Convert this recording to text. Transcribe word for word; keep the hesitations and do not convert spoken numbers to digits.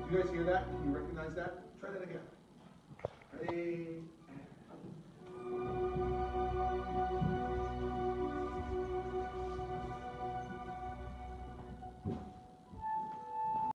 You guys hear that? Can you recognize that? Try that again. Ready?